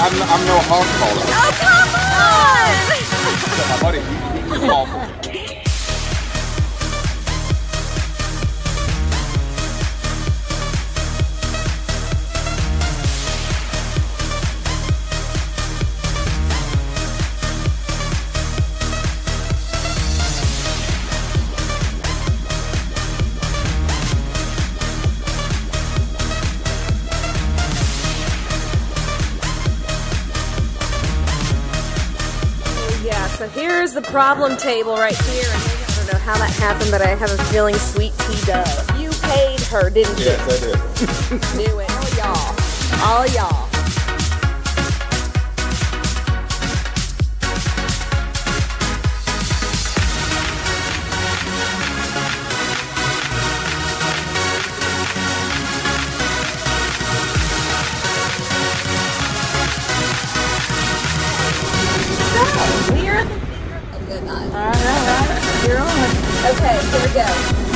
I'm no hog caller. Oh, come on! So my buddy, he can call for me. Yeah, so here's the problem table right here. I don't know how that happened, but I have a feeling Sweet Tea does. You paid her, didn't you? Yes, I did. Knew it. All y'all. All y'all. So, we're... Good night. All right. You're on. Okay, here we go.